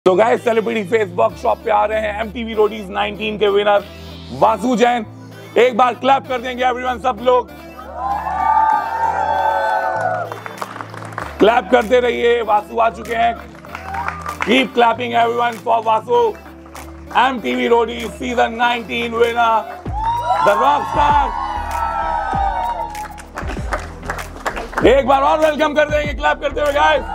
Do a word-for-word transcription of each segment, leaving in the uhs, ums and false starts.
तो guys celebrity face workshop पे आ रहे हैं एमटीवी रोडीज नाइनटीन के विनर वासु जैन। एक बार क्लैप कर देंगे एवरीवन, सब लोग क्लैप करते रहिए। वासु आ चुके हैं, keep clapping everyone for Vasu, MTV Roadies season nineteen winner the rock star. एक बार और वेलकम कर देंगे क्लैप करते हुए गाइस।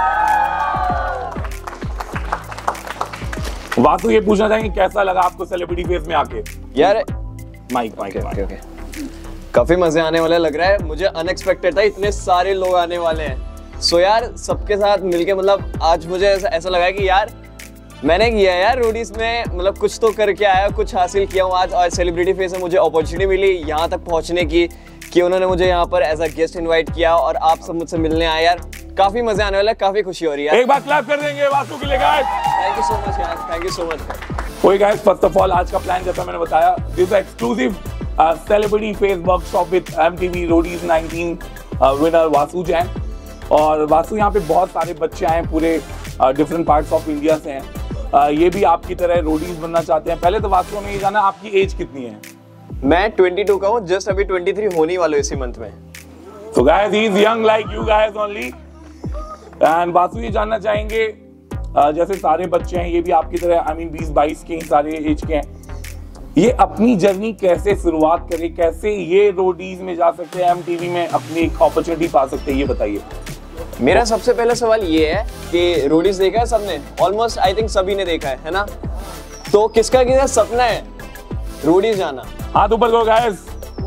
वासु ये पूछना चाहेंगे कैसा लगा आपको सेलिब्रिटी फेस में आके? यार माइक माइक ओके ओके काफी मजे आने वाला लग रहा है मुझे। अनएक्सपेक्टेड था इतने सारे लोग आने वाले हैं। सो यार सबके साथ मिलके मतलब आज मुझे ऐसा, ऐसा लगा कि यार मैंने किया यार रोडीज में, मतलब कुछ तो करके आया, कुछ हासिल किया हूँ आज। और सेलिब्रिटी फेस में मुझे अपॉर्चुनिटी मिली यहाँ तक पहुँचने की कि उन्होंने मुझे यहाँ पर एज अ गेस्ट इन्वाइट किया और आप सब मुझसे मिलने आए। यार काफी मजे आने वाला है, काफी खुशी हो रही है। एक बार क्लैप कर देंगे वासु के लिए guys. Thank you so much यार, थैंक यू सो मच। कोई गाइस फर्स्ट ऑफ ऑल आज का प्लान जैसा मैंने बताया, this exclusive celebrity face workshop with MTV Roadies nineteen winner Vasu Jain. और वासु यहाँ पे बहुत सारे बच्चे आए हैं, पूरे डिफरेंट पार्ट्स ऑफ इंडिया से हैं। uh, ये भी आपकी तरह रोडीज बनना चाहते हैं। पहले तो वासु हमें ये जाना आपकी एज कितनी है? मैं बाईस का हूँ, जस्ट अभी तेईस होने वाला है इसी मंथ में। So guys, he is young like you guys only. And Vasu ये जानना चाहेंगे uh, जैसे सारे बच्चे हैं ये भी आपकी तरह आई मीन बीस बाईस के सारे एज के हैं, ये अपनी जर्नी कैसे शुरुआत करें, कैसे ये रोडीज में जा सकते हैं, एमटीवी में अपनी एक अपॉर्चुनिटी पा सकते हैं, ये बताइए। मेरा सबसे पहला सवाल ये है कि रोडीज देखा है सबने? ऑलमोस्ट आई थिंक सभी ने देखा है, है ना? तो किसका किसका सपना है रोडीज जाना? हाथ ऊपर करो गाइस।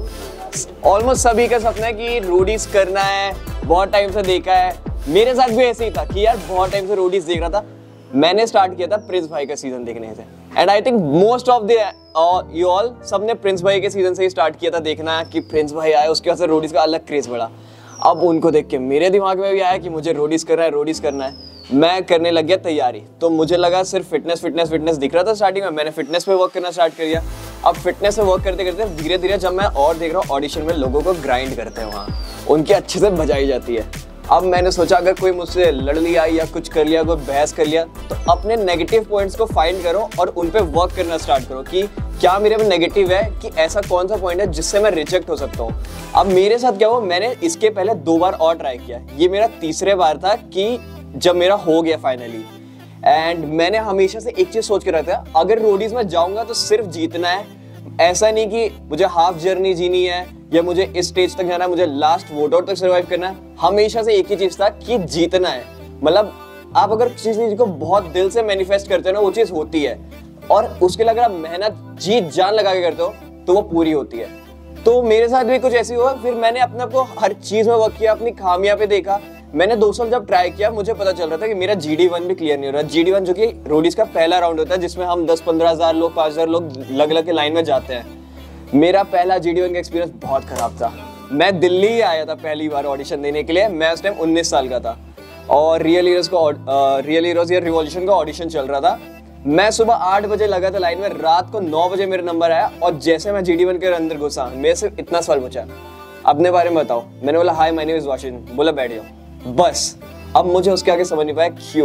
ऑलमोस्ट सभी का सपना है कि रोडीज करना है, बहुत टाइम से देखा है। मेरे साथ भी ऐसे ही था कि यार बहुत टाइम से रोडीज देख रहा था। मैंने स्टार्ट किया था प्रिंस भाई का सीजन देखने से, and I think most of the you all सबने प्रिंस भाई के सीजन से ही स्टार्ट किया था देखना कि प्रिंस भाई आए, उसके बाद से रोडीज का अलग क्रेज बढ़ा। अब उनको देख के मेरे दिमाग में भी आया कि मुझे रोडीज करना है, रोडीज करना है। मैं करने लग गया तैयारी। तो मुझे लगा सिर्फ फिटनेस फिटनेस फिटनेस दिख रहा था स्टार्टिंग में, मैंने फिटनेस पे वर्क करना स्टार्ट कर दिया। अब फिटनेस पे वर्क करते करते धीरे धीरे जब मैं और देख रहा हूँ ऑडिशन में लोगों को ग्राइंड करते हैं वहाँ, उनकी अच्छे से बजाई जाती है। अब मैंने सोचा अगर कोई मुझसे लड़ लिया या कुछ कर लिया, कोई बहस कर लिया, तो अपने नेगेटिव पॉइंट्स को फाइंड करो और उन पे वर्क करना स्टार्ट करो कि क्या मेरे में नेगेटिव है, कि ऐसा कौन सा पॉइंट है जिससे मैं रिजेक्ट हो सकता हूँ। अब मेरे साथ क्या हुआ, मैंने इसके पहले दो बार और ट्राई किया, ये मेरा तीसरे बार था कि जब मेरा हो गया फाइनली। एंड मैंने हमेशा से एक चीज सोच के रखा था, अगर रोडीज में जाऊंगा तो सिर्फ जीतना है, ऐसा नहीं कि मुझे हाफ जर्नी जीनी है या मुझे इस स्टेज तक जाना है, मुझे लास्ट वोट आउट तक सर्वाइव करना है। हमेशा से एक ही चीज था कि जीतना है। मतलब आप अगर किसी चीज को बहुत दिल से मैनिफेस्ट करते हो ना, वो चीज होती है, और उसके लिए अगर आप मेहनत जीत जान लगा के करते हो तो वो पूरी होती है। तो मेरे साथ भी कुछ ऐसी हुआ। फिर मैंने अपने को हर चीज में वर्क किया, अपनी खामियां पे देखा। मैंने दो साल जब ट्राई किया, मुझे पता चल रहा था कि मेरा जी डी वन भी क्लियर नहीं हो रहा। जी डी वन जो कि रोडीज का पहला राउंड होता है जिसमें हम दस पंद्रह हजार लोग, पांच हजार लोग लग लग के लाइन में जाते हैं। मेरा पहला जी डी वन का एक्सपीरियंस बहुत खराब था। मैं दिल्ली ही आया था पहली बार ऑडिशन देने के लिए। मैं उस टाइम उन्नीस साल का था और रियल हीरोज का रियल हीरोज या रिवॉल्यूशन का ऑडिशन चल रहा था। मैं सुबह आठ बजे लगा था लाइन में, रात को नौ बजे मेरा नंबर आया और जैसे मैं जी डी वन के अंदर घुसा, मेरे से इतना सवाल पूछा, अपने बारे में बताओ। मैंने बोला hi my name is Washington. बोला बैठ जाओ। बस अब मुझे उसके आगे समझ नहीं पाया क्यों।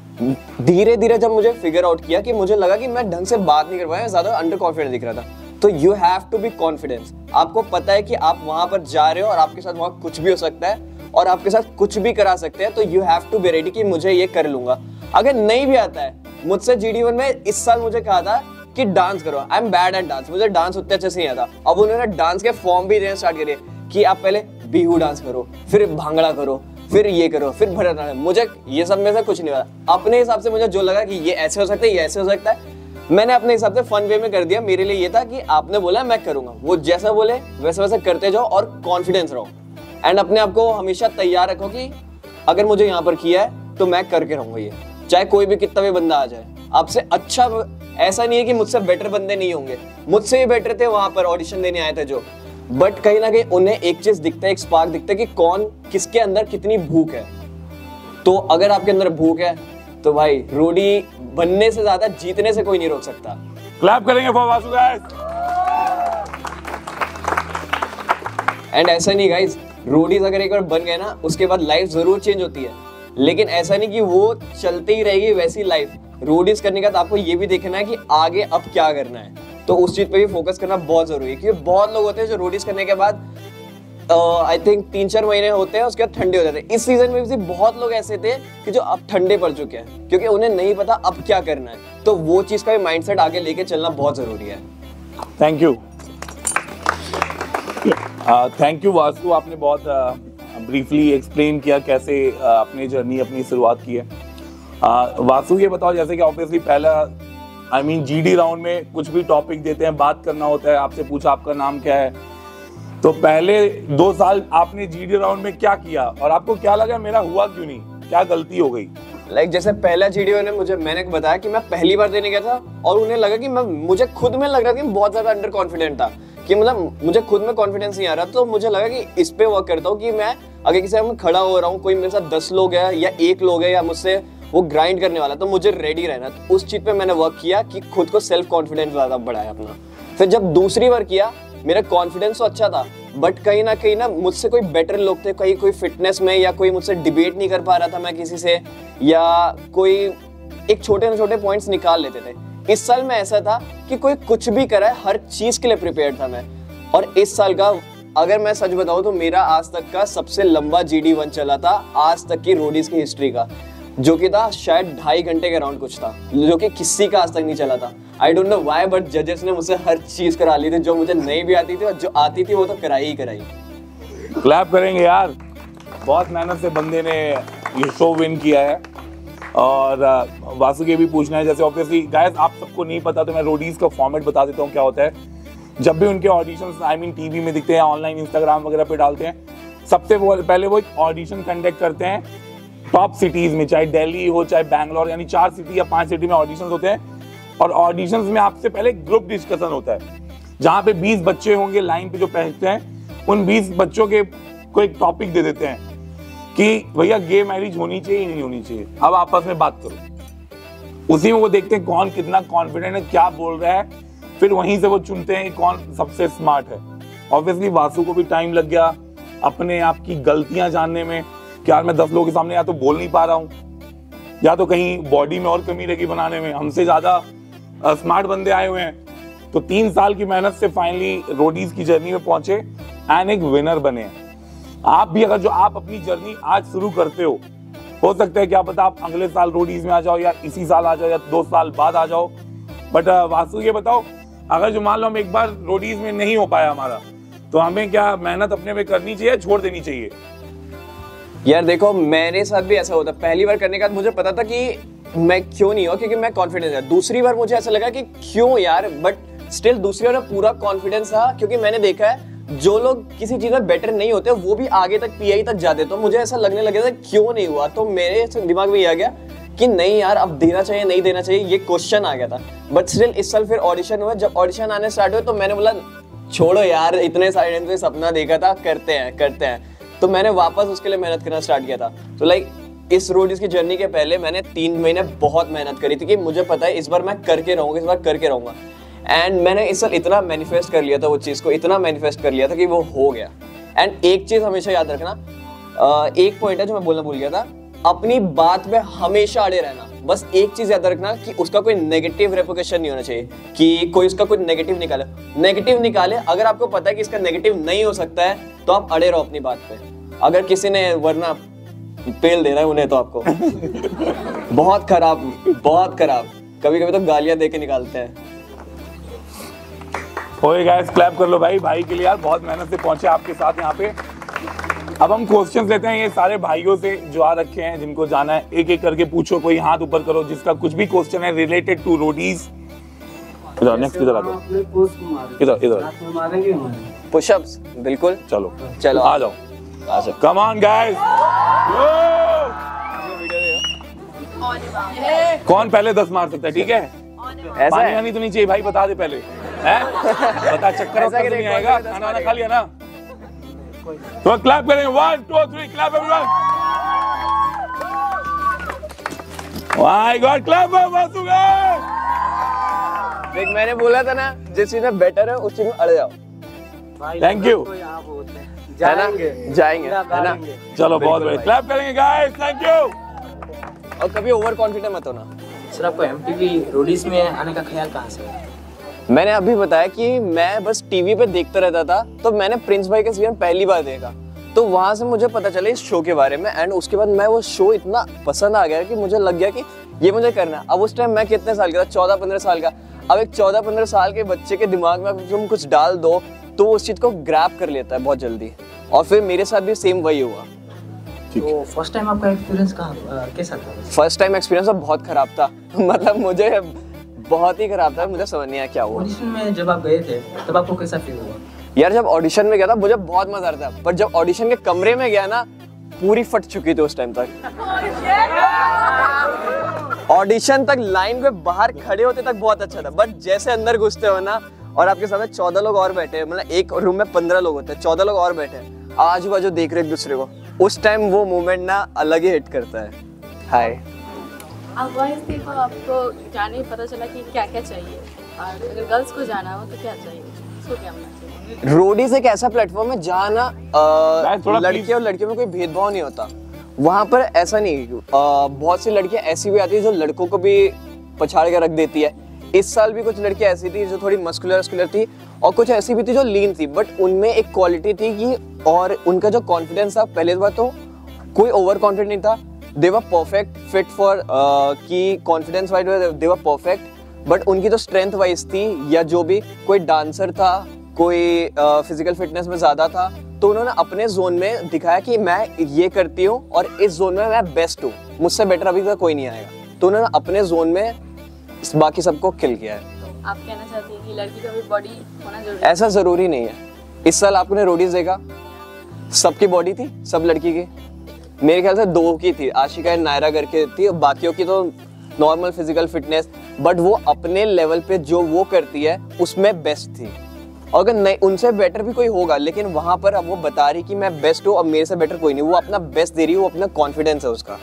धीरे धीरे जब मुझे फिगर आउट किया कि मुझे लगा कि मैं ढंग से बात नहीं कर पाया, ज्यादा अंडर कॉन्फिडेंट दिख रहा था। तो you have to be confidence. आपको पता है कि आप वहां पर जा रहे हो और आपके साथ वहां कुछ भी हो सकता है और आपके साथ कुछ भी करा सकते हैं। तो you have to be ready कि मुझे ये कर लूंगा। अगर नहीं भी आता है, मुझसे जी डी वन में इस साल मुझे कहा था कि डांस करो। I am bad at dance, मुझे डांस उतने अच्छे से नहीं आता। अब उन्होंने डांस के फॉर्म भी देना स्टार्ट करे कि आप पहले बिहू डांस करो, फिर भांगड़ा करो, फिर ये करो, फिर भरतनाट्यम। मुझे ये सब में से कुछ नहीं पता। अपने हिसाब से मुझे जो लगा कि ये ऐसे हो सकता है, ये ऐसे हो सकता है, मैंने अपने हिसाब से फन वे में कर दिया। मेरे लिए ये था कि आपने बोला मैं करूंगा, वो जैसा बोले वैसे वैसे करते जाओ और कॉन्फिडेंस रहो। एंड अपने आप को हमेशा तैयार रखो कि अगर मुझे यहाँ पर किया है तो मैं करके रहूंगा, ये चाहे कोई भी कितना भी बंदा आ जाए। आपसे अच्छा ऐसा नहीं है कि मुझसे बेटर बंदे नहीं होंगे, मुझसे ही बेटर थे वहां पर ऑडिशन देने आए थे जो, बट कहीं ना कहीं उन्हें एक चीज दिखता है, एक स्पार्क दिखता है कि कौन किसके अंदर कितनी भूख है। तो अगर आपके अंदर भूख है तो भाई रोडी बनने से ज्यादा जीतने से कोई नहीं रोक सकता। क्लैप करेंगे फॉर वासु गाइस। एंड ऐसा नहीं गाइस, रोडीज अगर एक बार बन गए ना, उसके बाद लाइफ जरूर चेंज होती है, लेकिन ऐसा नहीं कि वो चलते ही रहेगी वैसी लाइफ। रोडीज करने का तो आपको ये भी देखना है कि आगे अब क्या करना है, तो उस चीज पे भी फोकस करना बहुत जरूरी है। क्योंकि बहुत लोग होते हैं जो रोडीज करने के बाद आई uh, थिंक तीन चार महीने होते हैं उसके बाद ठंडे हो जाते हैं। इस सीजन में भी बहुत लोग ऐसे थे कि जो अब ठंडे पड़ चुके हैं क्योंकि उन्हें नहीं पता अब क्या करना है, तो वो चीज का भी माइंडसेट आगे लेके चलना बहुत जरूरी है। Thank you thank you Vasu, आपने बहुत ब्रीफली uh, एक्सप्लेन किया कैसे uh, अपनी जर्नी अपनी शुरुआत की है। uh, वासु ये बताओ, जैसे कि ऑब्वियसली पहला आई मीन जीडी राउंड में कुछ भी टॉपिक देते हैं, बात करना होता है, आपसे पूछा आपका नाम क्या है, तो पहले दो साल आपने जीडी राउंड में क्या किया और आपको क्या लगा मेरा हुआ क्यों नहीं, क्या गलती हो गई? लाइक like, जैसे पहला जीडी ने मुझे मैंने बताया कि मैं पहली बार देने गया था और उन्हें लगा कि मैं मुझे खुद में लग रहा था कि बहुत ज्यादा अंडर कॉन्फिडेंट था कि मतलब मुझे खुद में कॉन्फिडेंस नहीं आ रहा, तो मुझे लगा कि इस पे वर्क करता हूँ कि मैं अगर किसी में खड़ा हो रहा हूँ, कोई मेरे साथ दस लोग है या एक लोग है या मुझसे वो ग्राइंड करने वाला, तो मुझे रेडी रहना। तो उस चीज पे मैंने वर्क किया कि खुद को सेल्फ कॉन्फिडेंस ज्यादा बढ़ाया अपना। फिर जब दूसरी बार किया मेरा कॉन्फिडेंस तो अच्छा था, बट कहीं ना कहीं ना मुझसे कोई बेटर लोग थे, कहीं कोई फिटनेस में या कोई मुझसे डिबेट नहीं कर पा रहा था मैं किसी से, या कोई एक छोटे छोटे पॉइंट्स निकाल लेते थे। इस साल में ऐसा था कि कोई कुछ भी कराए हर चीज के लिए प्रिपेयर था मैं। और इस साल का अगर मैं सच बताऊं तो मेरा आज तक का सबसे लंबा जी डी वन चला था आज तक की रोडीज की हिस्ट्री का, जो कि था शायद ढाई घंटे के राउंड कुछ था, जो कि किसी का आज तक नहीं चला था। I don't know why, but जजेस ने मुझसे हर चीज करा ली थी जो मुझे नहीं भी आती थी, और जो आती थी वो तो कराई ही कराई। क्लैप करेंगे यार, बहुत मेहनत से बंदे ने ये शो विन किया है। और वासु के भी पूछना है, जैसे ऑब्वियसली गाइस आप सबको नहीं पता तो मैं रोडीज का फॉर्मेट बता देता हूँ क्या होता है। जब भी उनके ऑडिशंस आई मीन टीवी में दिखते हैं, ऑनलाइन इंस्टाग्राम वगैरह पे डालते हैं, सबसे पहले वो एक ऑडिशन कंडक्ट करते हैं टॉप सिटीज में, चाहे दिल्ली हो चाहे बैंगलोर, यानी चार सिटी या पांच सिटी में ऑडिशंस होते हैं। और ऑडिशंस में आपसे पहले ग्रुप डिस्कशन होता है जहाँ पे बीस बच्चे होंगे लाइन पे जो पहुंचते हैं, उन बीस बच्चों के को एक टॉपिक दे देते हैं कि भैया गे मैरिज होनी चाहिए नहीं होनी चाहिए, अब आपस में बात करो। उसी में वो देखते हैं कौन कितना कॉन्फिडेंट है, क्या बोल रहा है, फिर वहीं से वो चुनते हैं कौन सबसे स्मार्ट है। ऑब्वियसली वासु को भी टाइम लग गया अपने आप की गलतियां जानने में कि यार मैं दस लोगों के सामने या तो बोल नहीं पा रहा हूँ, या तो कहीं बॉडी में और कमी रहेगी बनाने में, हमसे ज्यादा स्मार्ट बंदे आए हुए हैं। तो तीन साल की मेहनत से फाइनली रोडीज की जर्नी में पहुंचे एंड एक विनर बने। आप भी अगर जो आप अपनी जर्नी आज शुरू करते हो हो सकता है क्या पता आप अगले साल रोडीज में आ जाओ, या इसी साल आ जाओ, या दो साल बाद आ जाओ। बट वासु ये बताओ, अगर जो मान लो हम एक बार रोडीज में नहीं हो पाया हमारा, तो हमें क्या मेहनत अपने में करनी चाहिए, छोड़ देनी चाहिए? यार देखो मेरे साथ भी ऐसा होता, पहली बार करने के बाद मुझे पता था कि मैं क्यों नहीं हुआ, क्योंकि मैं कॉन्फिडेंस था। दूसरी बार मुझे ऐसा लगा कि क्यों यार, बट स्टिल दूसरी बार पूरा कॉन्फिडेंस था, क्योंकि मैंने देखा है जो लोग किसी चीज में बेटर नहीं होते वो भी आगे तक पीआई तक जाते, तो मुझे ऐसा लगने लगा था क्यों नहीं हुआ। तो मेरे दिमाग में ये आ गया कि नहीं यार अब देना चाहिए नहीं देना चाहिए, ये क्वेश्चन आ गया था। बट स्टिल इस साल फिर ऑडिशन हुआ, जब ऑडिशन आने स्टार्ट हुए तो मैंने बोला छोड़ो यार, इतने सारे टाइम से सपना देखा था, करते हैं करते हैं। तो मैंने वापस उसके लिए मेहनत करना स्टार्ट किया था। तो लाइक इस रोडीज की जर्नी के पहले मैंने तीन महीने बहुत मेहनत करी थी कि मुझे पता है इस बार मैं करके रहूंगा, इस बार करके रहूंगा। एंड मैंने इस साल इतना मैनिफेस्ट कर लिया था, वो चीज को इतना मैनिफेस्ट कर लिया था कि वो हो गया। एंड एक चीज हमेशा याद रखना, एक पॉइंट है जो मैं बोलना भूल गया था, अपनी बात में हमेशा अड़े रहना। बस एक चीज याद रखना कि उसका कोई नेगेटिव रेपुटेशन नहीं होना चाहिए, कि कोई उसका कोई नेगेटिव निकाले नेगेटिव निकाले अगर आपको पता है कि इसका नेगेटिव नहीं हो सकता है तो आप अड़े रहो अपनी बात पे। अगर किसी ने वरना पेल दे रहा है उन्हें तो आपको बहुत खराब बहुत खराब कभी कभी तो गालियां दे के निकालते हैं। ओए गाइस क्लैप कर लो भाई भाई के लिए यार, बहुत मेहनत से पहुंचे आपके साथ यहाँ पे। अब हम क्वेश्चंस लेते हैं ये सारे भाइयों से जो आ रखे हैं, जिनको जाना है एक एक करके पूछो, कोई हाथ ऊपर करो जिसका कुछ भी क्वेश्चन है रिलेटेड टू रोडीज। इधर नेक्स्ट इधर आ जाओ, इधर इधर पुशअप्स बिल्कुल, चलो चलो आ जाओ आ जाओ, कम ऑन गाइस। कौन पहले दस मार सकता है, ठीक है? पानी आनी तो नहीं चाहिए भाई, बता दे पहले है बता, चक्कर तो नहीं आएगा। खाना वाना खा लिया ना, तो क्लैप करेंगे, one two three clap everyone. My god clap Vasu guys. देख मैंने बोला था ना जिस चीज में बेटर है उस चीज में अड़ जाओ। थैंक यू, जाएंगे जाएंगे है ना, चलो बहुत बढ़िया, क्लैप करेंगे गाइस, थैंक यू। और कभी ओवर कॉन्फिडेंट मत होना, सर आपको एमटीवी रोडीज में आने का ख्याल कहाँ से है? मैंने अभी बताया कि मैं बस टीवी पे देखता रहता था, तो मैंने प्रिंस भाई का सीजन पहली बार देखा, तो वहां से मुझे पता चला इस शो के बारे में। एंड उसके बाद मैं वो शो इतना पसंद आ गया कि मुझे लग गया कि ये मुझे करना है। अब उस टाइम मैं कितने साल का था, चौदह पंद्रह साल का। अब एक चौदह पंद्रह साल के बच्चे के दिमाग में तुम कुछ डाल दो तो वो उस चीज को ग्रैब कर लेता है बहुत जल्दी, और फिर मेरे साथ भी सेम वही हुआ। तो फर्स्ट टाइम आपका एक्सपीरियंस कहाँ कैसा था? फर्स्ट टाइम एक्सपीरियंस बहुत खराब था मतलब मुझे बहुत ही खराब था, मुझे समझ नहीं आया क्या हुआ। ऑडिशन में जब आप गए थे तब आपको कैसा फील हुआ? यार जब ऑडिशन में गया था मुझे बहुत मजा आ रहा था, पर जब ऑडिशन के कमरे में गया ना पूरी फट चुकी थी उस टाइम तक। ऑडिशन तक लाइन पे बाहर खड़े होते तक बहुत अच्छा था, बट जैसे अंदर घुसते हो ना और आपके सामने चौदह लोग और बैठे हैं, मतलब एक रूम में पंद्रह लोग होते हैं, चौदह लोग और बैठे हैं, आजू बाजू देख रहे एक दूसरे को, उस टाइम वो मोमेंट ना अलग ही हिट करता है। हाय आप वॉइस देखो, आपको जाने पता चला कि क्या क्या चाहिए, और अगर गर्ल्स को जाना हो तो क्या चाहिए, उसको क्या होना चाहिए? रोडीज एक ऐसा प्लेटफॉर्म है जहाँ ना लड़के और लड़कियों में कोई भेदभाव नहीं होता। वहाँ पर ऐसा नहीं, आ, बहुत सी लड़कियाँ ऐसी भी आती है जो लड़कों को भी पछाड़ के रख देती है। इस साल भी कुछ लड़कियाँ ऐसी थी जो थोड़ी मस्कुलर मस्कुलर थी, और कुछ ऐसी भी थी जो लीन थी, बट उनमें एक क्वालिटी थी कि, और उनका जो कॉन्फिडेंस था, पहले बात तो कोई ओवर कॉन्फिडेंट नहीं था, they were perfect fit for कि confidence wise they were perfect, but उनकी जो स्ट्रेंथ वाइज थी या जो भी, कोई डांसर था, कोई फिजिकल फिटनेस में ज्यादा था, तो उन्होंने अपने जोन में दिखाया कि मैं ये करती हूँ और इस जोन में मैं बेस्ट हूँ, मुझसे बेटर अभी तक कोई नहीं आएगा, तो उन्होंने अपने जोन में बाकी सबको किल किया है। आप कहना चाहती हैं कि लड़की का भी बॉडी होना जरूरी है? ऐसा जरूरी नहीं है। इस साल आपने रोडीज देखा, सबकी बॉडी थी, सब लड़की की, मेरे ख्याल से दो की थी, आशिका एंड नायरा करके थी, बाकियों की तो नॉर्मल फिजिकल फिटनेस, बट वो अपने लेवल पे जो वो करती है उसमें बेस्ट थी। अगर नहीं उनसे बेटर भी कोई होगा, लेकिन वहां पर अब वो बता रही कि मैं बेस्ट हूँ, अब मेरे से बेटर कोई नहीं, वो अपना बेस्ट दे रही है, वो अपना कॉन्फिडेंस है उसका,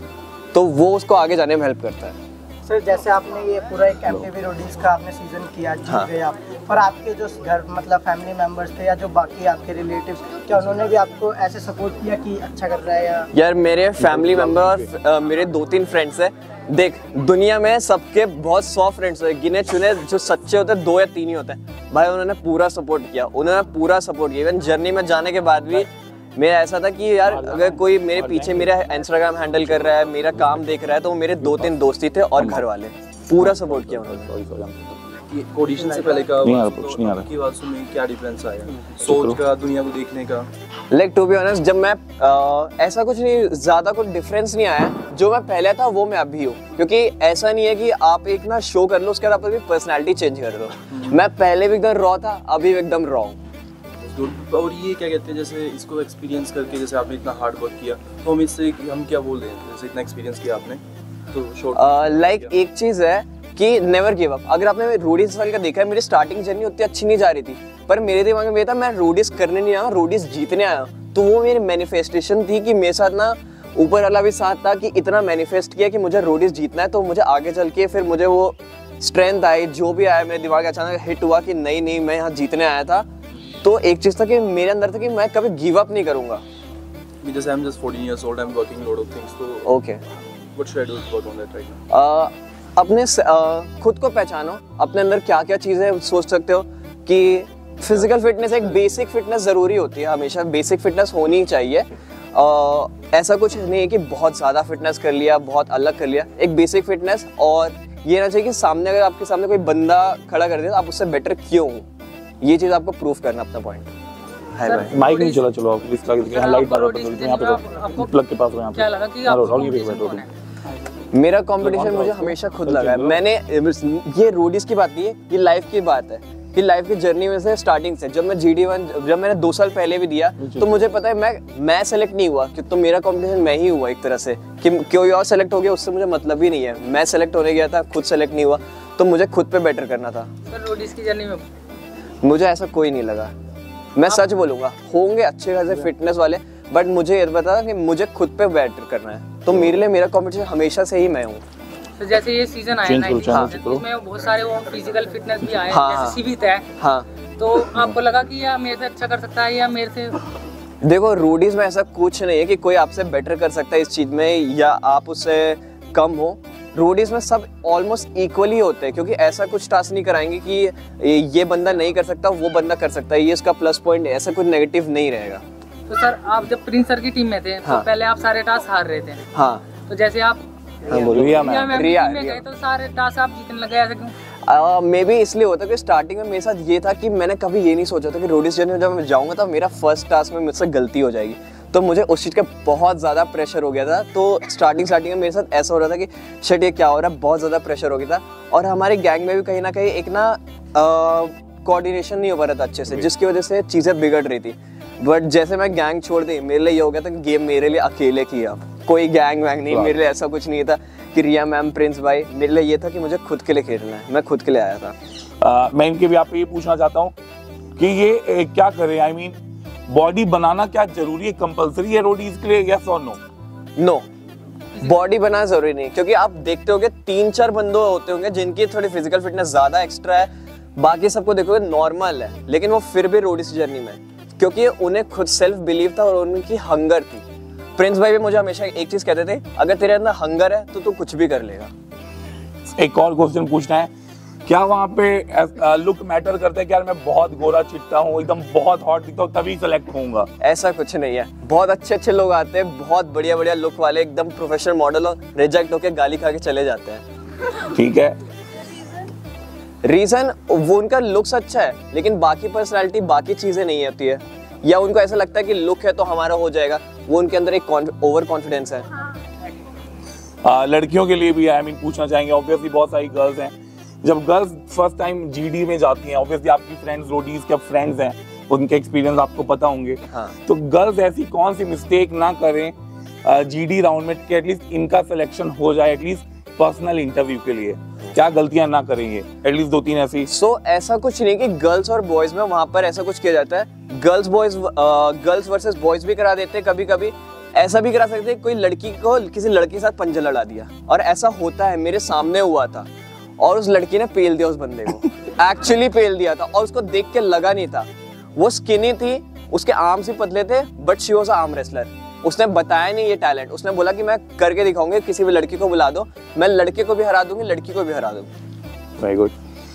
तो वो उसको आगे जाने में हेल्प करता है। सर जैसे आपने ये पूरा एक एमटीवी रोडीज का आपने सीजन किया, जीत हाँ। गए आप, पर आपके जो घर मतलब फैमिली मेंबर्स थे या जो बाकी आपके रिलेटिव्स, क्या उन्होंने भी आपको ऐसे सपोर्ट किया कि अच्छा कर रहा है? या यार मेरे फैमिली मेंबर और आ, मेरे दो तीन फ्रेंड्स हैं। देख दुनिया में सबके बहुत सौ फ्रेंड्स हैं, गिने चुने जो सच्चे होते हैं दो या तीन ही होते हैं। भाई उन्होंने पूरा सपोर्ट किया, उन्होंने पूरा सपोर्ट किया। इवन जर्नी में जाने के बाद भी मेरा ऐसा था कि यार अगर कोई मेरे पीछे मेरा इंस्टाग्राम हैंडल कर रहा है, मेरा काम देख रहा है, तो वो मेरे दो तीन दोस्त ही थे और घर वाले, पूरा सपोर्ट किया उन्होंने। ऑडिशन से पहले का नहीं आ रहा, कुछ नहीं आ रहा। की वासु में क्या डिफरेंस आया, सोच का, दुनिया को देखने का? लाइक टू बी ऑनेस्ट, जब मैं आ, ऐसा कुछ नहीं, ज्यादा कुछ डिफरेंस नहीं आया। जो मैं पहले था वो मैं अभी हूँ, क्योंकि ऐसा नहीं है कि आप एक ना शो कर लो उसके बाद आप अपनी पर्सनैलिटी चेंज कर दो। मैं पहले भी एकदम रॉ था, अभी भी एकदम रॉ हूँ। और ये क्या कहते हैं, जैसे इसको एक्सपीरियंस करके, जैसे आपने इतना हार्ड वर्क किया, तो हम इससे हम क्या बोल रहे हैं, जैसे इतना एक्सपीरियंस किया आपने, तो शॉर्ट लाइक uh, एक चीज है कि नेवर गिव अप। अगर आपने रोडीज साल का देखा है, मेरी स्टार्टिंग जर्नी उतनी अच्छी नहीं जा रही थी, पर मेरे दिमाग में ये था मैं रोडीज करने नहीं आया, रोडीज जीतने आया। तो वो मेरी मैनिफेस्टेशन थी कि मेरे साथ ना ऊपर वाला भी साथ था कि इतना मैनिफेस्ट किया कि मुझे रोडीज जीतना है, तो मुझे आगे चल के फिर मुझे वो स्ट्रेंथ आई, जो भी आया मेरे दिमाग अचानक हिट हुआ कि नहीं नहीं मैं यहाँ जीतने आया था। तो एक चीज था कि मेरे अंदर था कि मैं कभी गिव अप नहीं करूंगा। Because I'm just fourteen years old, I'm working lot of things, so okay, what should I do to work on that right now? uh, अपने uh, खुद को पहचानो, अपने अंदर क्या क्या चीजें सोच सकते हो कि फिजिकल फिटनेस, एक बेसिक फिटनेस जरूरी होती है, हमेशा बेसिक फिटनेस होनी ही चाहिए। uh, ऐसा कुछ नहीं है कि बहुत ज्यादा फिटनेस कर लिया, बहुत अलग कर लिया, एक बेसिक फिटनेस। और ये ना चाहिए कि सामने अगर आपके सामने कोई बंदा खड़ा कर दे तो आप उससे बेटर क्यों हो, ये चीज आपको प्रूफ करना अपना पॉइंट। माइक नहीं चला, चलो आप प्लीज लगा दीजिए, लाइट मारो यहां पे, प्लग के पास यहां पे। क्या लगा कि आप मेरा कंपटीशन मुझे हमेशा खुद लगा है। मैंने ये रोडीज की बात नहीं है, ये लाइफ की बात है कि लाइफ की जर्नी में से स्टार्टिंग से, जब मैं जी डी वन जब मैंने दो साल पहले भी दिया, तो मुझे पता है मैं मैं सेलेक्ट नहीं हुआ, कि तो मेरा कंपटीशन मैं ही हुआ एक तरह से, कि कोई और सेलेक्ट हो गया उससे मुझे मतलब ही नहीं है। मैं सेलेक्ट होने गया था, खुद सेलेक्ट नहीं हुआ, तो मुझे खुद पे बेटर करना था। सर रोडीज की जर्नी में मुझे ऐसा कोई नहीं लगा, मैं सच बोलूंगा, होंगे अच्छे खासे फिटनेस वाले, बट मुझे ये पता कि मुझे खुद पे बेटर करना है, तो मेरे लिए मेरा कंपटीशन हमेशा से ही मैं हूँ। तो जैसे ये सीजन आया ना, इसमें बहुत सारे वो फिजिकल फिटनेस भी आए, हाँ, जैसे सीवित है, हाँ, तो आपको लगा कि या मेरे से अच्छा कर सकता है या मेरे से? देखो रोडीज में ऐसा कुछ नहीं है कि कोई आपसे बेटर कर सकता है इस चीज में या आप उससे कम हो। रोडीज में सब ऑलमोस्ट इक्वली होते हैं, क्योंकि ऐसा कुछ टास्क नहीं कराएंगे कि ये बंदा नहीं कर सकता वो बंदा कर सकता है, ये इसका प्लस पॉइंट, ऐसा कुछ नेगेटिव नहीं रहेगा। तो सर आप जब प्रिंस सर की टीम में थे हाँ। तो पहले आप सारे टास्क हार रहे थे। हाँ। तो जैसे आप हाँ, बोलो। रिया रिया मैम रिया, में रिया। गए तो सारे टास्क आप जीतने लगे, ऐसा क्यों? मे बी इसलिए होता कि स्टार्टिंग में मेरे साथ ये था कि मैंने कभी ये नहीं सोचा था कि रोडीज जर्नी में जब मैं जाऊंगा तो मेरा फर्स्ट टास्क में मुझसे गलती हो जाएगी, तो मुझे उस चीज़ का बहुत ज़्यादा प्रेशर हो गया था। तो स्टार्टिंग स्टार्टिंग में मेरे साथ ऐसा हो रहा था कि शिट ये क्या हो रहा है, बहुत ज़्यादा प्रेशर हो गया था। और हमारे गैंग में भी कहीं ना कहीं एक ना कोऑर्डिनेशन नहीं हो पा रहा था अच्छे से, जिसकी वजह से चीज़ें बिगड़ रही थी। बट जैसे मैं गैंग छोड़ दी, मेरे लिए ये हो गया था कि गेम मेरे लिए अकेले किया, कोई गैंग वैंग नहीं, मेरे लिए ऐसा कुछ नहीं था कि रिया मैम प्रिंस भाई, मेरे लिए ये था कि मुझे खुद के लिए खेलना है, मैं खुद के लिए आया था। uh, मैं इनके भी आपसे ये पूछना चाहता हूँ कि ये ए, क्या करें, आई मीन बॉडी बनाना क्या जरूरी है, कंपलसरी है रोडीज के लिए, यस और नो? नो, बॉडी बनाना जरूरी नहीं, क्योंकि आप देखते होंगे तीन चार बंदे होते होंगे जिनकी थोड़ी फिजिकल फिटनेस ज्यादा एक्स्ट्रा है, बाकी सबको देखोगे नॉर्मल है, लेकिन वो फिर भी रोडीज जर्नी में, क्योंकि उन्हें खुद सेल्फ बिलीव था और उनकी हंगर थी। प्रिंस भाई भी मुझे हमेशा एक चीज कहते थे, अगर तेरे अंदर हंगर है तो तू कुछ भी कर लेगा। एक और क्वेश्चन पूछना है, क्या वहाँ पे लुक मैटर करता है कि यार मैं बहुत गोरा चिट्टा हूँ, एकदम बहुत हॉट दिखता हूँ तभी सेलेक्ट होऊंगा? ऐसा कुछ नहीं है, बहुत अच्छे अच्छे लोग आते हैं, बहुत बढ़िया बढ़िया लुक वाले, एकदम प्रोफेशनल मॉडल, और रिजेक्ट होके गाली खा के चले जाते हैं। ठीक है, रीजन वो उनका लुक्स अच्छा है, लेकिन बाकी पर्सनालिटी बाकी चीजें नहीं होती है, या उनको ऐसा लगता है कि लुक है तो हमारा हो जाएगा, वो उनके अंदर एक ओवर कॉन्फिडेंस है। आ, लड़कियों के लिए भी आई मीन पूछना चाहेंगे, ऑब्वियसली बहुत सारी गर्ल्स हैं, जब गर्ल्स फर्स्ट टाइम जीडी में जाती हैं, ऑब्वियसली आपकी फ्रेंड्स रोडीज के फ्रेंड्स हैं, उनके एक्सपीरियंस आपको पता होंगे। हाँ। तो गर्ल्स ऐसी कौन सी मिस्टेक ना करें जीडी राउंड में कि एटलीस्ट इनका सिलेक्शन हो जाए, एटलीस्ट पर्सनल इंटरव्यू के लिए क्या गलतियां ना करेंगे, एटलीस्ट दो तीन ऐसी? सो so, ऐसा कुछ नहीं कि गर्ल्स और बॉयज में वहां पर ऐसा कुछ किया जाता है, girls boys girls versus boys भी करा देते हैं, कभी कभी ऐसा भी करा सकते हैं कोई लड़की को किसी लड़के के साथ पंजा लड़ा दिया, और ऐसा होता है, मेरे सामने हुआ था, और उस लड़की ने पेल दिया उस बंदे को, एक्चुअली पेल दिया था, और उसको देख के लगा नहीं था, वो स्किनी थी, उसके आर्म्स भी पतले थे, but she was a arm wrestler. उसने बताया नहीं ये टैलेंट, उसने बोला कि मैं करके दिखाऊंगी, किसी भी लड़की को बुला दो, मैं लड़के को भी हरा दूंगी, लड़की को भी हरा दूंगी। Very good.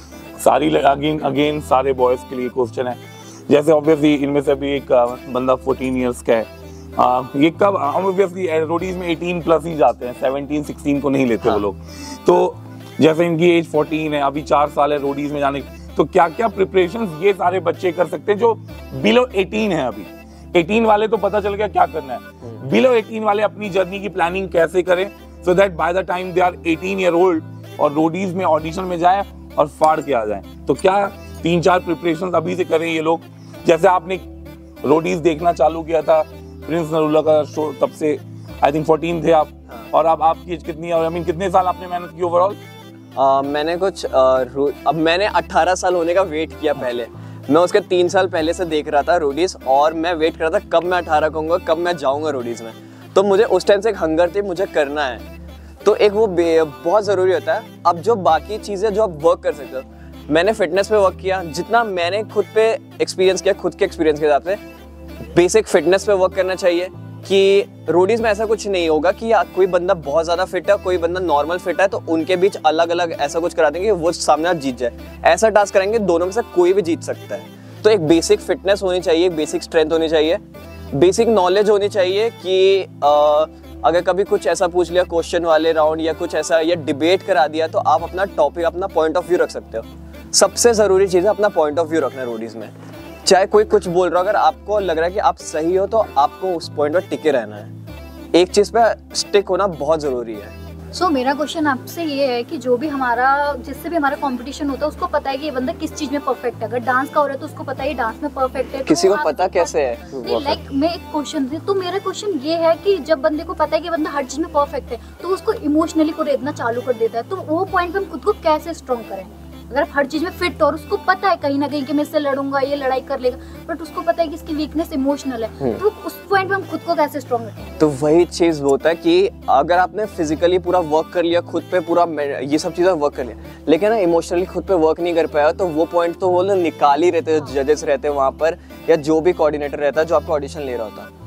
Sorry again again सारे बॉयज के लिए क्वेश्चन है, जैसे ऑब्वियसली इनमें से भी एक बंदा फोर्टीन इयर्स का है, आ, ये कब ऑब्वियसली रोडीज में एटीन प्लस ही जाते हैं, सेवनटीन सिक्सटीन को नहीं लेते। हाँ। वो लोग तो जैसे इनकी एज फोर्टीन है, अभी चार साल है रोडीज में जाने, तो क्या क्या प्रिपरेशंस ये सारे बच्चे कर सकते हैं जो बिलो एटीन है? अभी एटीन वाले तो पता चल गया क्या करना है, बिलो एटीन वाले अपनी जर्नी की प्लानिंग कैसे करें so that by the time they are eighteen year old और रोडीज में ऑडिशन में जाए और फाड़ के आ जाए? तो क्या तीन चार प्रिपरेशंस अभी से करें ये लोग? जैसे आपने रोडीज देखना चालू किया था प्रिंस नरूला का शो, तब से आई थिंक फोर्टीन थे आप, और अब आपकी एज कितनी है, और आई मीन कितने साल आपने मेहनत की ओवरऑल? Uh, मैंने कुछ uh, अब मैंने अठारह साल होने का वेट किया, पहले मैं उसके तीन साल पहले से देख रहा था रोडीज, और मैं वेट कर रहा था कब मैं अठारह कहूँगा, कब मैं जाऊँगा रोडीज में। तो मुझे उस टाइम से एक हंगर थी, मुझे करना है, तो एक वो बहुत ज़रूरी होता है। अब जो बाकी चीज़ें जो आप वर्क कर सकते हो, मैंने फिटनेस पे वर्क किया, जितना मैंने खुद पे एक्सपीरियंस किया, खुद के एक्सपीरियंस के हिसाब से बेसिक फिटनेस पे वर्क करना चाहिए कि रोडीज में ऐसा कुछ नहीं होगा कि कोई बंदा बहुत ज्यादा फिट है, कोई बंदा नॉर्मल फिट है, तो उनके बीच अलग अलग ऐसा कुछ करा देंगे वो सामने जीत जाए, ऐसा टास्क करेंगे दोनों में से कोई भी जीत सकता है। तो एक बेसिक फिटनेस होनी चाहिए, बेसिक स्ट्रेंथ होनी चाहिए, बेसिक नॉलेज होनी चाहिए कि आ, अगर कभी कुछ ऐसा पूछ लिया क्वेश्चन वाले राउंड या कुछ ऐसा या डिबेट करा दिया, तो आप अपना टॉपिक, अपना पॉइंट ऑफ व्यू रख सकते हो। सबसे जरूरी चीज है अपना पॉइंट ऑफ व्यू रखना रोडीज में, चाहे कोई कुछ बोल रहा हो, अगर आपको लग रहा है कि आप सही हो तो आपको उस पॉइंट पर टिके रहना है, एक चीज पे स्टिक होना बहुत जरूरी है। सो so, मेरा क्वेश्चन आपसे ये है कि जो भी हमारा जिससे भी हमारा कंपटीशन होता है उसको पता है कि ये बंदा किस चीज में परफेक्ट है, अगर डांस का हो रहा है तो उसको पता है ये डांस में परफेक्ट है, किसी तो को पता कैसे है? नहीं, लाइक मैं एक क्वेश्चन थी, तो मेरा क्वेश्चन ये है कि जब बंदे को पता है कि बंदा हर चीज में परफेक्ट है तो उसको इमोशनली को रेतना चालू कर देता है, तो वो पॉइंट पे हम खुद को कैसे स्ट्रॉन्ग करें? अगर आप हर चीज में फिट हो और उसको पता है कहीं ना कहीं कि मैं इससे लड़ूंगा, ये लड़ाई कर लेगा, बट उसको पता है कि इसकी वीकनेस इमोशनल है, तो उस पॉइंट पे हम खुद को कैसे स्ट्रॉन्ग रखें? तो वही चीज होता है कि अगर आपने फिजिकली पूरा वर्क कर लिया, खुद पे पूरा ये सब चीजें वर्क कर लिया, लेकिन ना इमोशनली खुद पे वर्क नहीं कर पाया, तो वो पॉइंट तो वो लोग निकाल ही रहते, जो जजेस रहते हैं वहाँ पर या जो भी कोऑर्डिनेटर रहता है जो आपका ऑडिशन ले रहा होता है,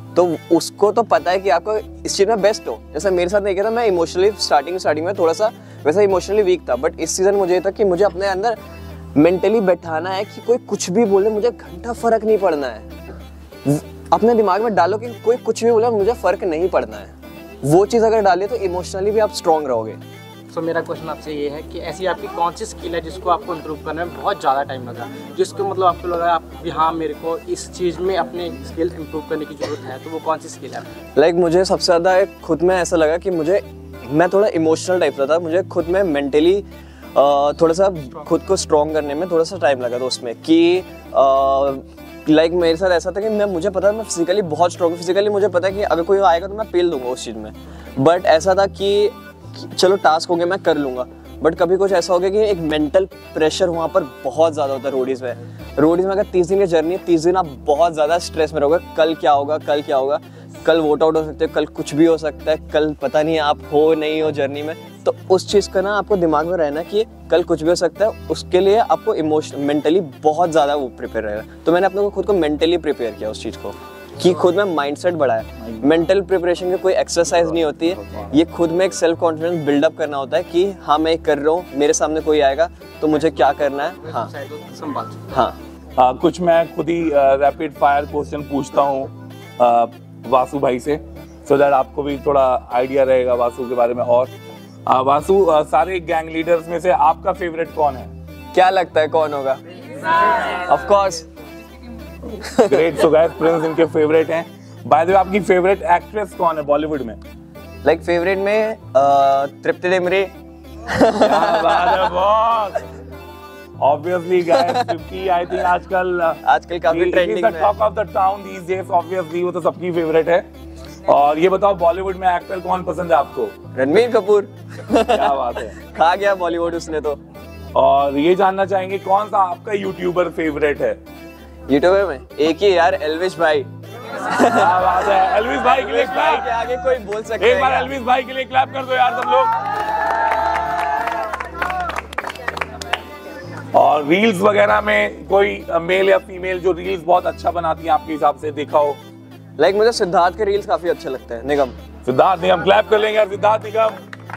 तो उसको तो पता है कि आपको इस चीज़ में बेस्ट हो। जैसे मेरे साथ नहीं किया था, मैं इमोशनली स्टार्टिंग स्टार्टिंग में थोड़ा सा वैसा इमोशनली वीक था, बट इस सीज़न मुझे ये था कि मुझे अपने अंदर मेंटली बैठाना है कि कोई कुछ भी बोले मुझे घंटा फर्क नहीं पड़ना है। अपने दिमाग में डालो कि कोई कुछ भी बोले मुझे फर्क नहीं पड़ना है। वो चीज़ अगर डालिए तो इमोशनली भी आप स्ट्रॉन्ग रहोगे। तो मेरा क्वेश्चन आपसे ये है कि ऐसी आपकी कौन सी स्किल है जिसको आपको इम्प्रूव करने में बहुत ज़्यादा टाइम लगा, जिसको मतलब आपको लगा आप भी हाँ मेरे को इस चीज़ में अपने स्किल इम्प्रूव करने की ज़रूरत है, तो वो कौन सी स्किल है? लाइक like, मुझे सबसे ज़्यादा खुद में ऐसा लगा कि मुझे मैं थोड़ा इमोशनल टाइप का था, मुझे खुद में मेंटली थोड़ा सा खुद को स्ट्रॉन्ग करने में थोड़ा सा टाइम लगा था उसमें कि लाइक like, मेरे साथ ऐसा था कि मैं मुझे पता है मैं फिजिकली बहुत स्ट्रॉन्ग, फिजिकली मुझे पता है कि अगर कोई आएगा तो मैं पेल दूंगा उस चीज़ में, बट ऐसा था कि चलो टास्क हो गया मैं कर लूँगा, बट कभी कुछ ऐसा हो गया कि एक मेंटल प्रेशर वहाँ पर बहुत ज़्यादा होता है रोडीज़ में। रोडीज़ में अगर तीस दिन की जर्नी है, तीस दिन आप बहुत ज़्यादा स्ट्रेस में रहोगे, कल क्या होगा कल क्या होगा, कल वोट आउट हो सकते हो, कल कुछ भी हो सकता है, कल पता नहीं आप हो नहीं हो जर्नी में। तो उस चीज़ का ना आपको दिमाग में रहना कि कल कुछ भी हो सकता है, उसके लिए आपको इमोशन मेंटली बहुत ज़्यादा वो प्रिपेयर रहेगा। तो मैंने अपने को खुद को मेंटली प्रिपेयर किया उस चीज़ को कि खुद में माइंडसेट बढ़ाया। मेंटल प्रिपरेशन की कोई एक्सरसाइज नहीं होती है, ये खुद में एक सेल्फ कॉन्फिडेंस बिल्डअप करना होता है कि हाँ मैं कर रहा हूँ, मेरे सामने कोई आएगा तो मुझे क्या करना है। हाँ हाँ हाँ कुछ मैं खुद ही रैपिड फायर क्वेश्चन पूछता हूँ वासु भाई से, सो दैट आपको भी थोड़ा आइडिया रहेगा वासु के बारे में। और आ, वासु आ, सारे गैंग लीडर्स में से आपका फेवरेट कौन है? क्या लगता है कौन होगा? Of course great. So guys Prince इनके फेवरेट हैं। बाय द वे आपकी फेवरेट एक्ट्रेस कौन है बॉलीवुड में? लाइक like, फेवरेट में तृप्ति डिमरी। क्या बात है boss. Obviously guys, Tripti I think आजकल आजकल काफी ट्रेंडिंग में है। Talk of the town these days, obviously वो तो सबकी फेवरेट है। और ये बताओ बॉलीवुड में एक्टर कौन पसंद है आपको? रणबीर कपूर। क्या बात है, खा गया बॉलीवुड उसने तो। और ये जानना चाहेंगे कौन सा आपका यूट्यूबर फेवरेट है? यूट्यूबर में एक ही यार, एल्विश भाई। क्या बात है, एल्विश भाई के लिए क्लैप। के आगे कोई बोल सकता है? एक बार एल्विश भाई के लिए क्लैप कर दो यार सब लोग। और रील्स वगैरह में कोई मेल या फीमेल जो रील्स बहुत अच्छा बनाती है आपके हिसाब से देखा हो? लाइक like, मुझे सिद्धार्थ के रील्स काफी अच्छे लगते हैं। निगम, सिद्धार्थ निगम, क्लैप कर लेंगे यार सिद्धार्थ निगम।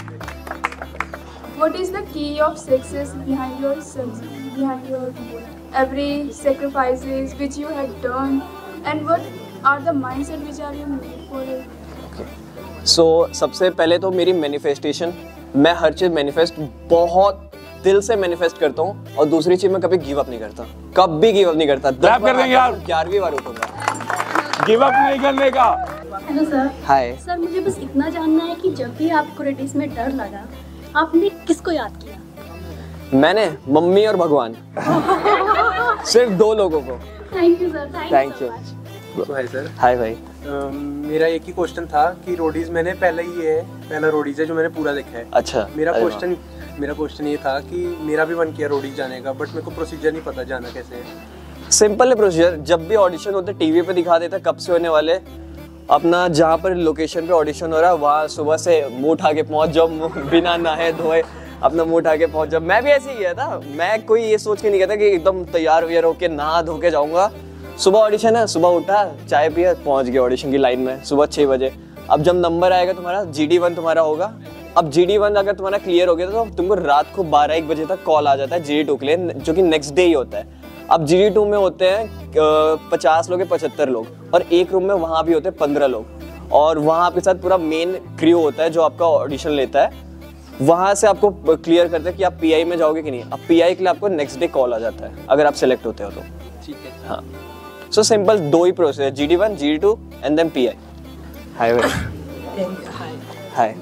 What is the key of success behind your behind your every sacrifices which you had done, and what are the mindset which are you made for it? Okay. So सबसे पहले तो मेरी मैनिफेस्टेशन, मैं हर चीज manifest बहुत दिल से manifest करता हूँ, और दूसरी चीज मैं कभी गिव अप नहीं करता, कभी गिव अप नहीं करता। क्लैप कर देंगे यार। ग्यारहवीं बार उठूंगा, गिव अप नहीं करने का। Hello sir. हाय सर, मुझे बस इतना जानना है कि जब भी आपको रेडिस में डर लगा आपने किसको याद किया? मैंने मम्मी और भगवान। सिर्फ दो लोगों को। Thank you sir. Thank you. Hi sir. Hi भाई। मेरा एक ही क्वेश्चन था कि रोडीज मैंने पहला ही है पहला रोडीज है जो मैंने पूरा देखा है। अच्छा। मेरा क्वेश्चन मेरा क्वेश्चन ये था कि मेरा भी मन किया रोडीज जाने का, बट मेरे को प्रोसीजर नहीं पता जाना कैसे है। सिंपल है प्रोसीजर, जब भी ऑडिशन होते टीवी पे दिखा देता कब से होने वाले, अपना जहाँ पर लोकेशन पे ऑडिशन हो रहा है वहाँ सुबह से मुंह उठा के पहुँच जाओ, बिना नहाए धोए अपना मुंह उठा के पहुँच जाओ। मैं भी ऐसे ही गया था, मैं कोई ये सोच के नहीं गया था कि एकदम तैयार व्यार होके नहा धो के जाऊँगा। सुबह ऑडिशन है, सुबह उठा चाय पिया पहुँच गया ऑडिशन की लाइन में सुबह छः बजे। अब जब नंबर आएगा तुम्हारा जी डी वन तुम्हारा होगा, अब जी डी वन अगर तुम्हारा क्लियर हो गया तो तुमको रात को बारह एक बजे तक कॉल आ जाता है जी डी टू के लिए, जो कि नेक्स्ट डे ही होता है। अब जी डी टू में होते हैं पचास लोग या पचहत्तर लोग, और एक रूम में वहाँ भी होते हैं पंद्रह लोग, और वहाँ आपके साथ पूरा मेन क्रू होता है जो आपका ऑडिशन लेता है। वहाँ से आपको क्लियर करते हैं कि आप पी आई में जाओगे कि नहीं। अब पी आई के लिए आपको नेक्स्ट डे कॉल आ जाता है अगर आप सेलेक्ट होते हो तो। ठीक है। हाँ, सो सिंपल दो ही प्रोसेस है, G D one, G D two and then P I. Hi hi.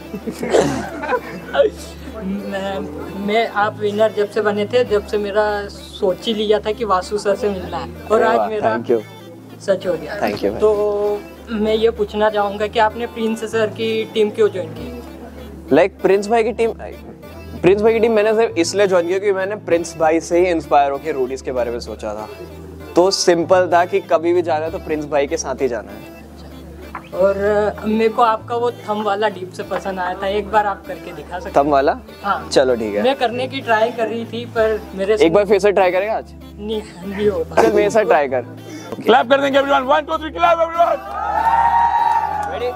मैं मैं आप विनर जब से बने थे, जब से मेरा सोच ही लिया था कि वासु सर से मिलना है, और आज मेरा थैंक यू सच हो गया। Thank you. तो मैं ये पूछना चाहूँगा कि आपने प्रिंस सर की टीम क्यों ज्वाइन की? लाइक like, प्रिंस भाई की टीम प्रिंस भाई की टीम मैंने सिर्फ इसलिए ज्वाइन किया क्योंकि मैंने प्रिंस भाई से ही इंस्पायर होकर रोडीज के बारे में सोचा था। तो सिंपल था कि कभी भी जाना है तो प्रिंस भाई के साथ ही जाना है। और मेरे को आपका वो थम वाला डीप से पसंद आया था, एक बार आप करके दिखा सकते? थम वाला? हाँ। चलो ठीक है। मैं करने की ट्राई कर रही थी पर मेरे एक बार फिर से ट्राई करेगा आज? नहीं नहीं हो चल मेरे साथ ट्राई कर। क्लैप कर देंगे everyone, one two three clap everyone. Ready?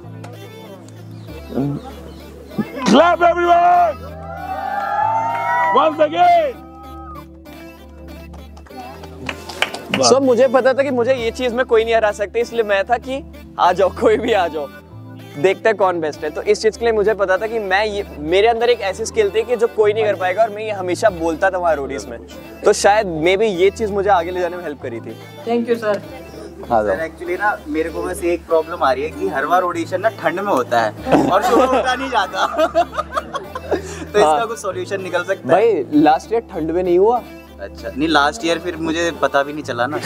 Clap everyone once again. So so, मुझे पता था कि मुझे ये चीज में कोई नहीं हरा सकते, इसलिए मैं था कि आ जाओ, कोई भी आ जाओ, देखते हैं कौन बेस्ट है। तो इस चीज के लिए मुझे पता था कि मैं ये, मेरे अंदर एक ऐसी स्किल थी कि जो कोई नहीं कर पाएगा, और मैं ये हमेशा बोलता था वहाँ रोडीज में। तो शायद मे बी ये चीज मुझे आगे ले जाने में हेल्प करी थी। Thank you sir. Sir actually ना मेरे को बस एक प्रॉब्लम आ रही है कि हर बार ऑडिशन ना ठंड में होता है और सुबह उठा नहीं जाता। तो इसका हाँ। कुछ सॉल्यूशन निकल सकता है? भाई लास्ट ईयर ठंड में नहीं हुआ। अच्छा नहीं, लास्ट ईयर फिर मुझे पता भी नहीं चला ना।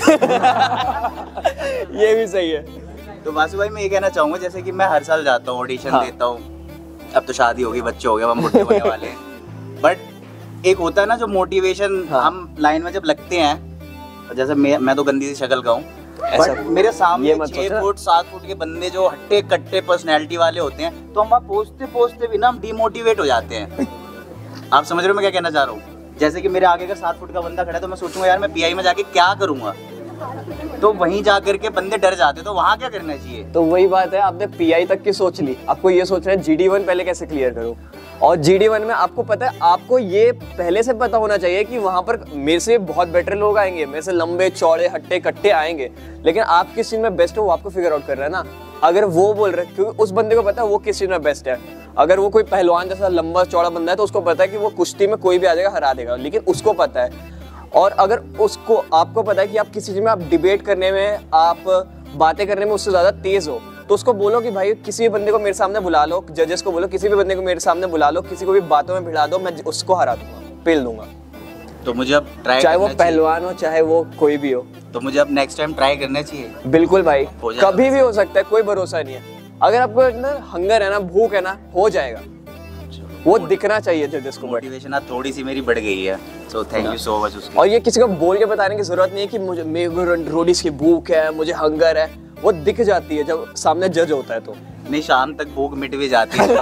ये भी सही है। तो वासु भाई मैं ये कहना चाहूंगा, जैसे कि मैं हर साल जाता हूँ ऑडिशन हाँ। देता हूँ, अब तो शादी होगी, बच्चे हो गए, हम बुढ़े होने वाले हैं, बट एक होता है ना जो मोटिवेशन, हाँ। हम लाइन में जब लगते हैं, जैसे मैं मैं तो गंदी सी शक्ल का हूँ, बट मेरे सामने छह फुट सात फुट के बंदे जो हट्टे कट्टे पर्सनैलिटी वाले होते हैं, तो हम वहाँ पहुँचते पहुँचते भी ना हम डिमोटिवेट हो जाते हैं। आप समझ रहे हो मैं क्या कहना चाह रहा हूँ? जैसे कि मेरे आगे अगर सात फुट का बंदा खड़ा है तो मैं सोचूंगा यार मैं पीआई में जाके क्या करूंगा, तो वहीं जा करके बंदे डर जाते, तो वहाँ क्या करना चाहिए? तो वही बात है, आपने पीआई तक की सोच ली, आपको ये सोचना है जीडी वन पहले कैसे क्लियर करूं। और जीडी वन में आपको पता है, आपको ये पहले से पता होना चाहिए कि वहां पर मेरे से बहुत बेटर लोग आएंगे, मेरे से लंबे चौड़े हट्टे कट्टे आएंगे, लेकिन आप किस चीज में बेस्ट हो वो आपको फिगर आउट करना है ना। अगर वो बोल रहे, क्योंकि उस बंदे को पता है वो किस चीज में बेस्ट है। अगर वो कोई पहलवान जैसा लंबा चौड़ा बंदा है तो उसको पता है कि वो कुश्ती में कोई भी आ जाएगा हरा देगा, लेकिन उसको पता है। और अगर उसको आपको पता है कि आप किसी चीज में आप डिबेट करने में, आप बातें करने में उससे ज्यादा तेज हो, तो उसको बोलो कि भाई किसी भी बंदे को मेरे सामने बुला लो, जजेस को बोलो किसी भी बंदे को मेरे सामने बुला लो, किसी को भी बातों में भिड़ा दो, मैं उसको हरा दूंगा, पेल दूंगा। तो मुझे अब ट्राई, चाहे वो पहलवान हो चाहे वो कोई भी हो, तो मुझे अब नेक्स्ट टाइम ट्राई करना चाहिए। बिल्कुल भाई, कभी भी हो सकता है, कोई भरोसा नहीं है। अगर आपको ना हंगर है ना, भूख है ना, हो जाएगा, वो दिखना चाहिए जजेस को। मोटिवेशन आज थोड़ी सी मेरी बढ़ गई है, so thank you so much उसके। और ये किसी को बोल के बताने की जरूरत नहीं है कि मुझे मेरे रोडीज की भूख है, मुझे हंगर है, वो दिख जाती है जब सामने जज होता है। तो नहीं, शाम तक भूख मिट भी जाती है।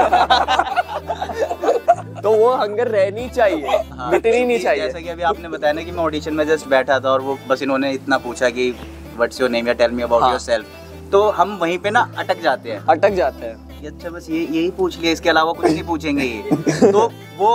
तो वो हंगर रहनी चाहिए, हाँ, मिटनी नहीं चाहिए। जैसा कि अभी आपने बताया ना कि मैं ऑडिशन में जस्ट बैठा था और वो बस इन्होंने इतना पूछा कि व्हाट्स योर नेम या टेल मी अबाउट योरसेल्फ, तो हम वहीं पे ना अटक जाते हैं अटक जाते हैं अच्छा बस ये यही पूछ लिया, इसके अलावा कुछ नहीं पूछेंगे ये। तो वो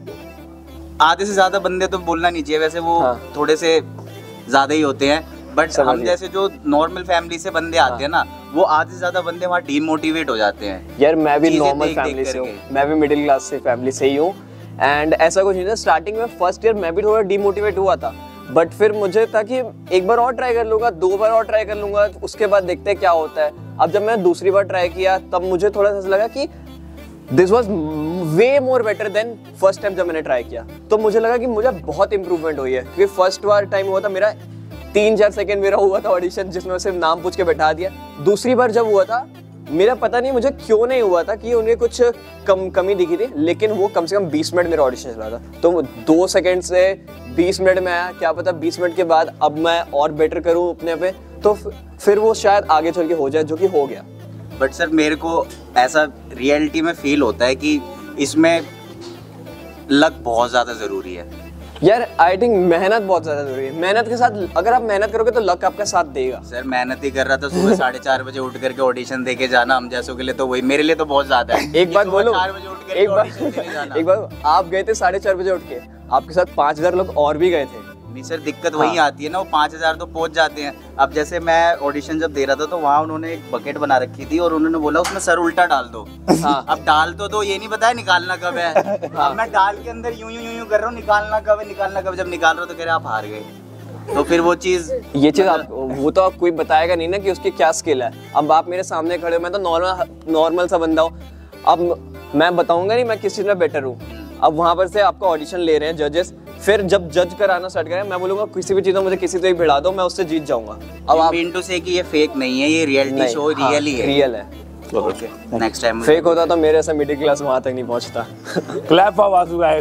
आधे से ज्यादा बंदे तो बोलना नहीं चाहिए, वैसे वो हाँ। थोड़े से ज्यादा ही होते हैं, बट हम जैसे जो नॉर्मल फैमिली से बंदे आते हैं ना, वो आधे से ज्यादा बंदे वहाँ डीमोटिवेट हो जाते हैं। यार मैं भी नॉर्मल फैमिली से हूँ, मैं भी मिडिल क्लास से फैमिली से ही हूँ, एंड ऐसा कुछ नहीं था। स्टार्टिंग में फर्स्ट ईयर मैं भी थोड़ा डीमोटिवेट हुआ था, बट फिर मुझे था कि एक बार और ट्राई कर लूंगा, दो बार और ट्राई कर लूंगा, उसके बाद देखते हैं क्या होता है। अब जब मैं दूसरी बार ट्राई किया तब मुझे थोड़ा सा लगा कि this was way more better than first time जब मैंने ट्राई किया। तो मुझे लगा कि मुझे बहुत इंप्रूवमेंट हुई है, क्योंकि फर्स्ट बार टाइम हुआ था मेरा तीन चार सेकेंड मेरा हुआ था ऑडिशन, जिसमें सिर्फ नाम पूछ के बैठा दिया। दूसरी बार जब हुआ था मेरा पता नहीं मुझे क्यों नहीं हुआ था कि उन्हें कुछ कम कमी दिखी थी, लेकिन वो कम से कम बीस मिनट मेरा ऑडिशन चला था। तो दो सेकंड से बीस मिनट में आया, क्या पता बीस मिनट के बाद अब मैं और बेटर करूं अपने पे, तो फिर वो शायद आगे चल के हो जाए, जो कि हो गया। बट सर मेरे को ऐसा रियलिटी में फील होता है कि इसमें लक बहुत ज्यादा जरूरी है। यार आई थिंक मेहनत बहुत ज्यादा जरूरी है। मेहनत के साथ अगर आप मेहनत करोगे तो लक आपका साथ देगा। सर मेहनत ही कर रहा था, सुबह साढ़े चार बजे उठ करके ऑडिशन दे के जाना हम जैसों के लिए तो वही मेरे लिए तो बहुत ज्यादा है। एक बात बोलो, चार बजे उठ एक बार एक बार आप गए थे साढ़े चार बजे उठ के, आपके साथ पाँच हजार लोग और भी गए थे। नहीं सर दिक्कत वही हाँ। आती है ना, वो पाँच हजार तो पहुंच जाते हैं। अब जैसे मैं ऑडिशन जब दे रहा था तो वहाँ उन्होंने एक बकेट बना रखी थी और उन्होंने बोला उसमें सर उल्टा डाल दो। हाँ। अब डाल तो दो, ये नहीं बताया निकालना कब है। हाँ। अब मैं डाल के अंदर यूं यूं यूं कर रहा हूँ, निकालना कब है निकालना कब, जब निकाल रहा हूँ तो कह रहे आप हार गए। तो फिर वो चीज ये चीज आप वो तो आप कोई बताएगा नहीं ना कि उसकी क्या स्किल है। अब आप मेरे सामने खड़े हो, मैं तो नॉर्मल नॉर्मल सा बंदा हूँ, अब मैं बताऊंगा नहीं मैं किस चीज में बेटर हूँ। अब वहां पर से आपका ऑडिशन ले रहे हैं जजेस, फिर जब जज कराना स्टार्ट करें मैं बोलूंगा किसी भी चीज में मुझे किसी तो ही भिड़ा दो, मैं उससे जीत जाऊंगा। अब आप मीन टू से कि ये फेक नहीं है, ये रियलिटी शो रियल ही है। रियल है। ओके नेक्स्ट टाइम फेक होता तो मेरे ऐसा मिडिल क्लास वहां तक नहीं पहुंचता। Clap for Vasu guys.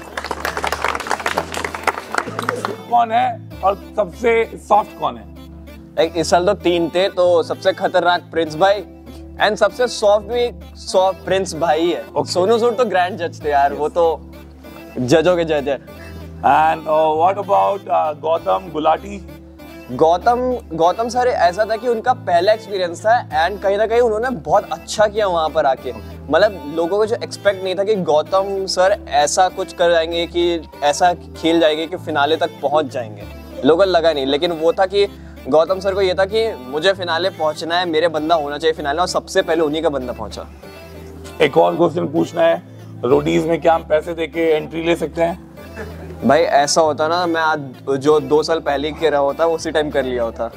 कौन है और सबसे सॉफ्ट कौन है? इस साल तो तीन थे, तो सबसे खतरनाक प्रिंस भाई एंड सबसे सॉफ्ट भी सॉफ्ट प्रिंस भाई है। okay. सोनू सूद तो ग्रैंड जज थे यार, yes. वो तो जजों के जज है। And what about Gautam Gulati? Gautam Gautam sir ऐसा था कि उनका पहला एक्सपीरियंस था एंड कहीं ना कहीं उन्होंने बहुत अच्छा किया वहाँ पर आके। मतलब लोगों को जो एक्सपेक्ट नहीं था कि गौतम सर ऐसा कुछ कर जाएंगे कि ऐसा खेल जाएंगे कि फिनाले तक पहुँच जाएंगे, लोगों को लगा नहीं। लेकिन वो था कि गौतम सर को ये था कि मुझे फिनाले पहुँचना है, मेरे बंदा होना चाहिए फिनाले, और सबसे पहले उन्हीं का बंदा पहुँचा। एक और क्वेश्चन पूछना है, रोडीज में क्या हम पैसे देके एंट्री ले सकते हैं? भाई ऐसा होता ना, मैं आज जो दो साल पहले के रहा होता उसी टाइम कर लिया होता।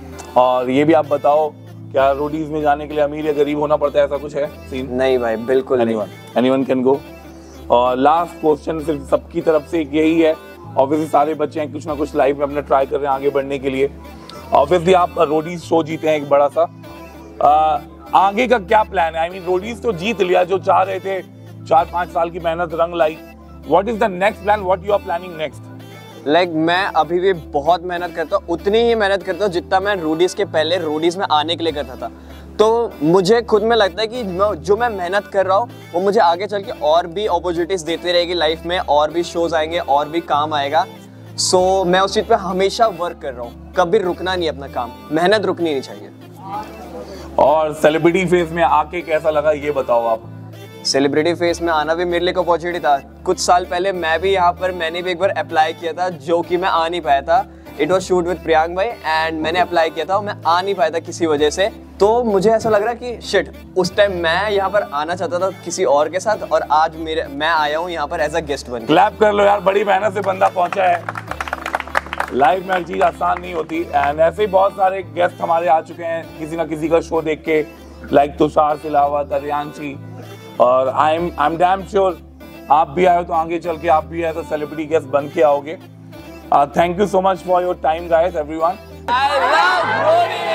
और ये भी आप बताओ, क्या रोडीज में जाने के लिए अमीर या गरीब होना पड़ता है, ऐसा कुछ है सीन? नहीं भाई, बिल्कुल नहीं। Anyone can go. और लास्ट क्वेश्चन सिर्फ सबकी तरफ से यही है, ऑब्वियसली सारे बच्चे हैं कुछ ना कुछ लाइफ में अपना ट्राई कर रहे हैं आगे बढ़ने के लिए। ऑब्वियसली आप रोडीज शो जीते हैं एक बड़ा सा, आ, आगे का क्या प्लान है? आई मीन रोडीज तो जीत लिया, जो चाह रहे थे, चार पाँच साल की मेहनत रंग लाई। What is the next plan? What you are planning next? Like मैं अभी भी बहुत मेहनत करता हूँ, उतनी ही मेहनत करता हूँ जितना मैं रोडीज के पहले रोडीज में आने के लिए करता था। तो मुझे खुद में लगता है कि जो मैं मेहनत कर रहा हूँ वो मुझे आगे चल के और भी अपॉर्चुनिटीज देते रहेगी लाइफ में, और भी शोज आएंगे, और भी काम आएगा। सो so, मैं उस चीज़ पे हमेशा वर्क कर रहा हूँ, कभी रुकना नहीं अपना काम, मेहनत रुकनी नहीं चाहिए। और सेलिब्रिटी फेस में आके कैसा लगा ये बताओ आप? सेलिब्रिटी फेस में आना भी मेरे लिए एक अपॉर्चुनिटी था। कुछ साल पहले मैं भी यहाँ पर मैंने भी एक बार अप्लाई किया था, जो कि मैं आ नहीं पाया था। It was shoot with Priyank भाई एंड मैंने अप्लाई किया था और मैं आ नहीं पाया था किसी वजह से। तो मुझे ऐसा लग रहा है कि शिट, उस टाइम मैं यहाँ पर आना चाहता था किसी और के साथ, और आज मेरे मैं आया हूँ यहाँ पर एज अ गेस्ट बन। क्लैप कर लो यार, बड़ी मेहनत से बंदा पहुंचा है। लाइफ में हर चीज आसान नहीं होती एंड ऐसे ही बहुत सारे गेस्ट हमारे आ चुके हैं किसी ना किसी का शो देख के, लाइक तुषार सिलावत, अर्यांशी, और I am I am damn sure आप भी आए हो तो आगे चल के आप भी एज अ सेलिब्रिटी गेस्ट बन के आओगे। Thank you so much for your time guys everyone. I love रोडी।